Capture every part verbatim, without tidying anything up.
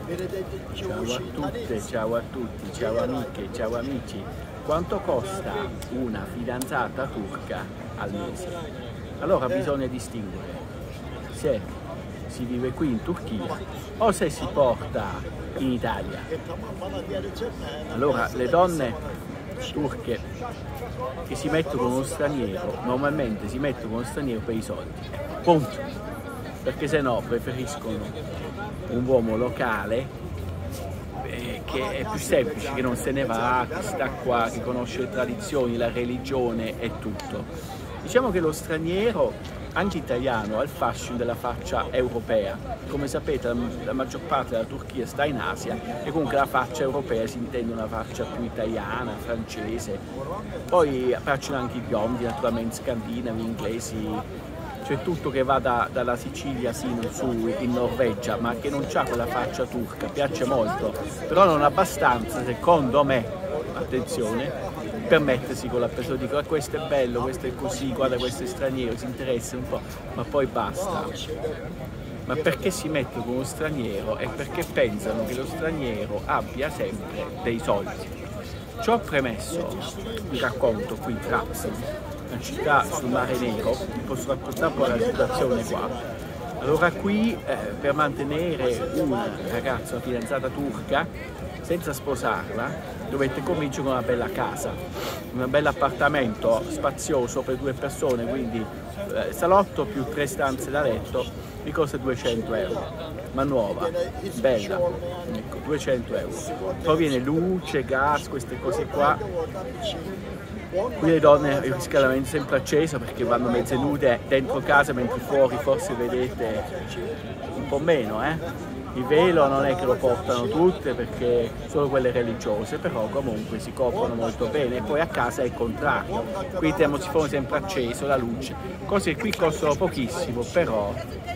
Ciao a tutte, ciao a tutti, ciao amiche, ciao amici. Quanto costa una fidanzata turca al mese? Allora bisogna distinguere se si vive qui in Turchia o se si porta in Italia. Allora le donne turche che si mettono con uno straniero normalmente si mettono con uno straniero per i soldi, punto, perché se no preferiscono un uomo locale eh, che è più semplice, che non se ne va, che sta qua, che conosce le tradizioni, la religione e tutto. Diciamo che lo straniero, anche italiano, ha il fascino della faccia europea. Come sapete la, la maggior parte della Turchia sta in Asia e comunque la faccia europea si intende una faccia più italiana, francese. Poi piacciono anche i biondi, naturalmente scandinavi, inglesi. C'è tutto che va da, dalla Sicilia sino su in Norvegia, ma che non ha quella faccia turca, piace molto, però non abbastanza, secondo me, attenzione, per mettersi con la persona, dico ah, questo è bello, questo è così, guarda questo è straniero, si interessa un po', ma poi basta. Ma perché si mettono con uno straniero? È perché pensano che lo straniero abbia sempre dei soldi. Ciò premesso, vi racconto qui Trabzon, una città sul Mare Nero, vi posso raccontare un po' la situazione qua. Allora qui eh, per mantenere una ragazza, una fidanzata turca, senza sposarla, dovete cominciare con una bella casa, un bel appartamento spazioso per due persone, quindi eh, salotto più tre stanze da letto, vi costa duecento euro, ma nuova, bella, ecco, duecento euro. Poi viene luce, gas, queste cose qua. Qui le donne il riscaldamento sempre acceso perché vanno mezze nude dentro casa, mentre fuori forse vedete un po' meno, eh? Il velo non è che lo portano tutte perché solo quelle religiose, però comunque si coprono molto bene. E poi a casa è il contrario, qui il termosifone sempre acceso, la luce, cose che qui costano pochissimo, però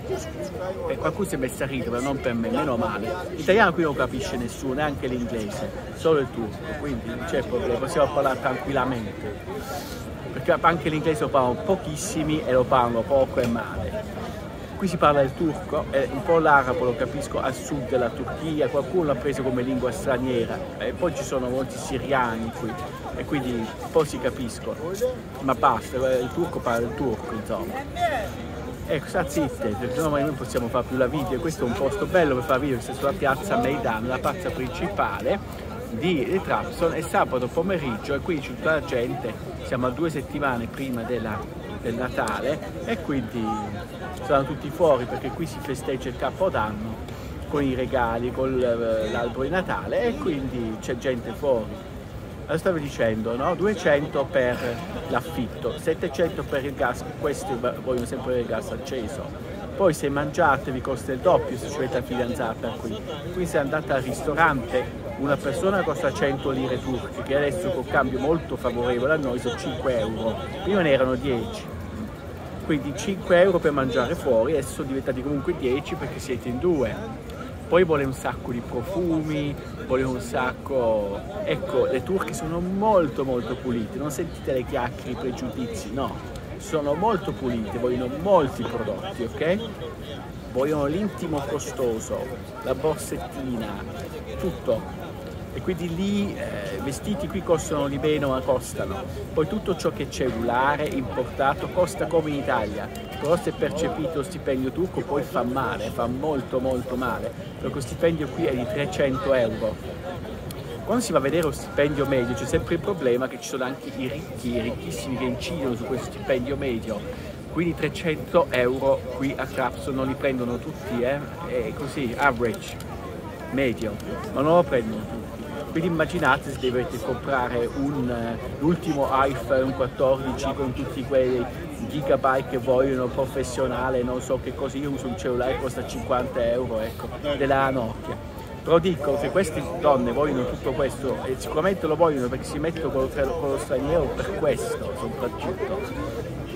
per qualcuno si è messa a ridere, ma non per me, meno male. L'italiano qui non capisce nessuno, neanche l'inglese, solo il turco, quindi non c'è problema, possiamo parlare tranquillamente, perché anche l'inglese lo parlano pochissimi e lo parlano poco e male. Qui si parla il turco, eh, un po' l'arabo lo capisco al sud della Turchia, qualcuno l'ha preso come lingua straniera, e poi ci sono molti siriani qui e quindi un po' si capiscono, ma basta, il turco parla il turco, insomma. Ecco, sta zitte, perché noi non possiamo fare più la video, questo è un posto bello per fare video, questa è sulla piazza Meydan, la piazza principale di, di Trabzon, è sabato pomeriggio e qui c'è tutta la gente, siamo a due settimane prima della del Natale e quindi saranno tutti fuori perché qui si festeggia il Capodanno con i regali, con l'albero di Natale e quindi c'è gente fuori. Lo stavo dicendo, no? duecento per l'affitto, settecento per il gas, questi vogliono sempre il gas acceso. Poi se mangiate vi costa il doppio se avete la fidanzata qui. Qui se andate al ristorante una persona costa cento lire turche, che adesso col cambio molto favorevole a noi sono cinque euro, prima ne erano dieci. Quindi cinque euro per mangiare fuori, adesso sono diventati comunque dieci perché siete in due. Poi vuole un sacco di profumi, vuole un sacco... Ecco, le turche sono molto molto pulite, non sentite le chiacchiere, i pregiudizi, no. Sono molto pulite, vogliono molti prodotti, ok? Vogliono l'intimo costoso, la borsettina, tutto. E quindi lì eh, vestiti qui costano di meno ma costano. Poi tutto ciò che è cellulare importato costa come in Italia, però se percepite lo stipendio turco poi fa male, fa molto molto male, perché lo stipendio qui è di trecento euro. Quando si va a vedere lo stipendio medio c'è sempre il problema che ci sono anche i ricchi, i ricchissimi che incidono su questo stipendio medio, quindi trecento euro qui a Trabzon non li prendono tutti, eh? È così, average, medio, ma non lo prendono tutti. Quindi immaginate se dovete comprare l'ultimo iPhone quattordici con tutti quei gigabyte che vogliono, professionale, non so che così, io uso un cellulare che costa cinquanta euro, ecco, della Nokia. Però dico che queste donne vogliono tutto questo e sicuramente lo vogliono perché si mettono con, con lo straniero per questo soprattutto.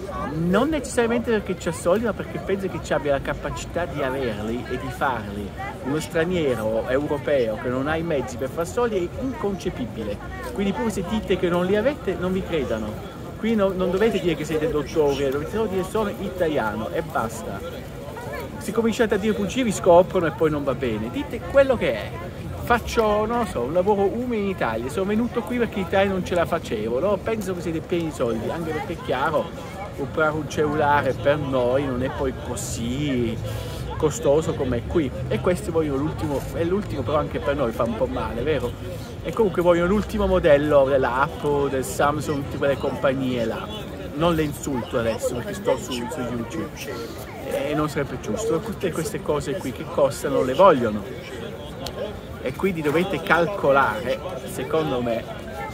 Non necessariamente perché c'ha soldi, ma perché pensa che ci abbia la capacità di averli e di farli. Uno straniero europeo che non ha i mezzi per far soldi è inconcepibile. Quindi pure se dite che non li avete, non vi credano. Qui no, non dovete dire che siete dottore, dovete solo dire sono italiano e basta. se cominciate a dire bugie vi scoprono e poi non va bene. Dite quello che è. Faccio, non lo so, un lavoro umile in Italia, sono venuto qui perché in Italia non ce la facevo, no? Penso che siete pieni di soldi, anche perché è chiaro, comprare un cellulare per noi non è poi così costoso come è qui. E questi vogliono l'ultimo, è l'ultimo però anche per noi fa un po' male, vero? E comunque vogliono l'ultimo modello dell'Apple, del Samsung, tutte quelle compagnie là. Non le insulto adesso perché sto su, su YouTube e non sarebbe giusto. Tutte queste cose qui che costano le vogliono. E quindi dovete calcolare, secondo me,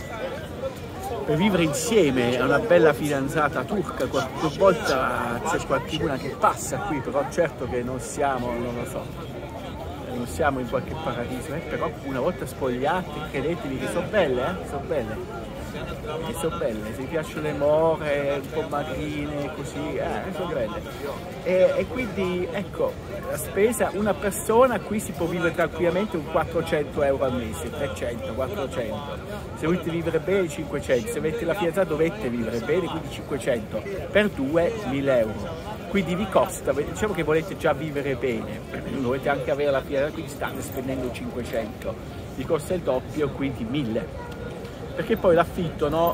per vivere insieme a una bella fidanzata turca. Qualche volta c'è qualcuna che passa qui, però certo che non siamo, non lo so, non siamo in qualche paradiso, eh? Però una volta spogliate, credetevi che sono belle, eh? Sono belle. E sono belle, se vi piacciono le more, un po' magrine, così, eh, sono belle. E, e quindi, ecco, la spesa, una persona qui si può vivere tranquillamente un quattrocento euro al mese, trecento, quattrocento. Se volete vivere bene, cinquecento. Se avete la fidanzata dovete vivere bene, quindi cinquecento. Per due, mille euro. Quindi vi costa, diciamo che volete già vivere bene, dovete anche avere la fidanzata, quindi state spendendo cinquecento. Vi costa il doppio, quindi mille. Perché poi l'affitto, no?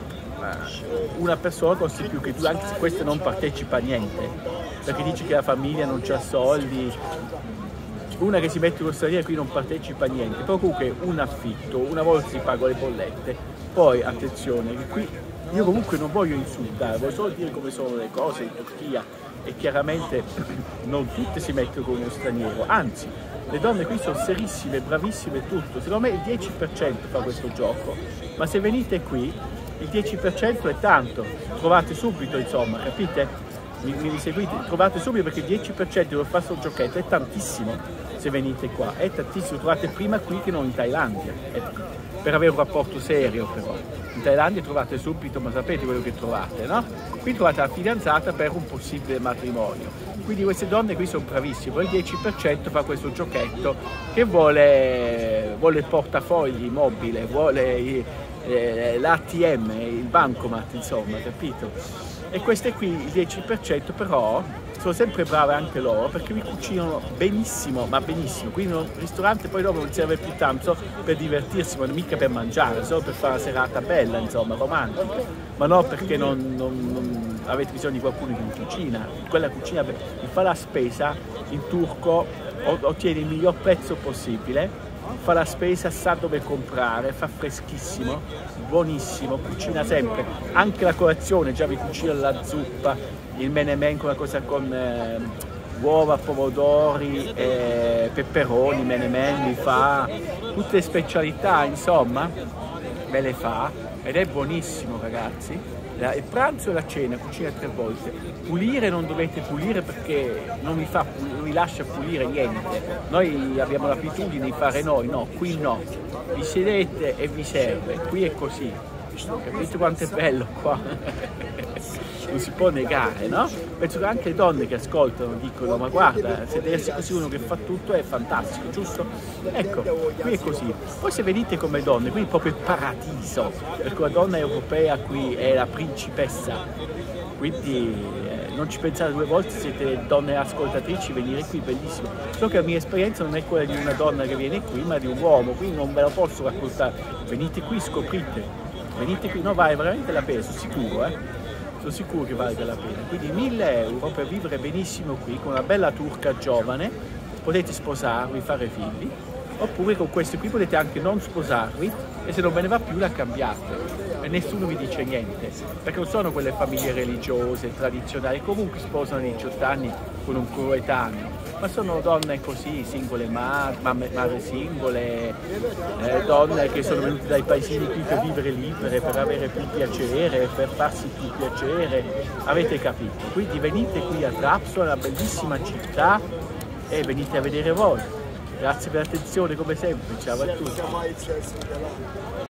Una persona costa più che due, anche se questo non partecipa a niente, perché dice che la famiglia non c'ha soldi. Una che si mette con straniera qui non partecipa a niente, però comunque un affitto, una volta si paga le bollette, poi attenzione, che qui io comunque non voglio insultare, voglio solo dire come sono le cose in Turchia e chiaramente non tutte si mettono con uno straniero, anzi le donne qui sono serissime, bravissime e tutto, secondo me il dieci per cento fa questo gioco, ma se venite qui il dieci per cento è tanto, trovate subito insomma, capite? Mi, mi seguite, trovate subito perché il dieci per cento dove fa questo giochetto è tantissimo se venite qua, è tantissimo, trovate prima qui che non in Thailandia, è, per avere un rapporto serio però. In Thailandia trovate subito, ma sapete quello che trovate, no? Qui trovate la fidanzata per un possibile matrimonio. Quindi queste donne qui sono bravissime, poi il dieci per cento fa questo giochetto che vuole, vuole il portafogli mobile, vuole eh, l'A T M, il bancomat, insomma, capito? E queste qui, il dieci per cento però, sono sempre brave anche loro perché vi cucinano benissimo, ma benissimo. Quindi un ristorante poi dopo non serve più tanto per divertirsi, ma mica per mangiare, solo per fare una serata bella, insomma, romantica. Ma no perché non, non, non avete bisogno di qualcuno che vi cucina. Quella cucina, vi fa la spesa, in turco ottiene il miglior prezzo possibile, fa la spesa, sa dove comprare, fa freschissimo, buonissimo, cucina sempre. Anche la colazione, già vi cucina la zuppa, il menemen, una cosa con eh, uova, pomodori, eh, peperoni, menemen, li fa, tutte le specialità, insomma, ve le fa ed è buonissimo ragazzi. Il pranzo e la cena, cucina tre volte. Pulire non dovete pulire perché non vi, fa, non vi lascia pulire niente. Noi abbiamo l'abitudine di fare noi, no, qui no. Vi sedete e vi serve, qui è così. Capite quanto è bello qua? Non si può negare, no? Penso che anche le donne che ascoltano dicono ma guarda, se deve essere così uno che fa tutto è fantastico, giusto? Ecco, qui è così. Poi se venite come donne, qui è proprio il paradiso, perché la donna europea qui è la principessa, quindi eh, non ci pensate due volte, siete donne ascoltatrici, venire qui, bellissimo. So che la mia esperienza non è quella di una donna che viene qui, ma di un uomo, quindi non ve lo posso raccontare. Venite qui, scoprite, venite qui, no, vale veramente la pena, sono sicuro, eh? Sono sicuro che valga la pena. Quindi mille euro per vivere benissimo qui con una bella turca giovane, potete sposarvi, fare figli, oppure con questi qui potete anche non sposarvi e se non ve ne va più la cambiate e nessuno vi dice niente, perché non sono quelle famiglie religiose, tradizionali, comunque sposano a diciotto anni con un coetaneo, ma sono donne così, singole madri, madri singole, eh, donne che sono venute dai paesini qui per vivere libere, per avere più piacere, per farsi più piacere, avete capito? Quindi venite qui a Trabzon, una bellissima città, e venite a vedere voi. Grazie per l'attenzione come sempre, ciao a tutti.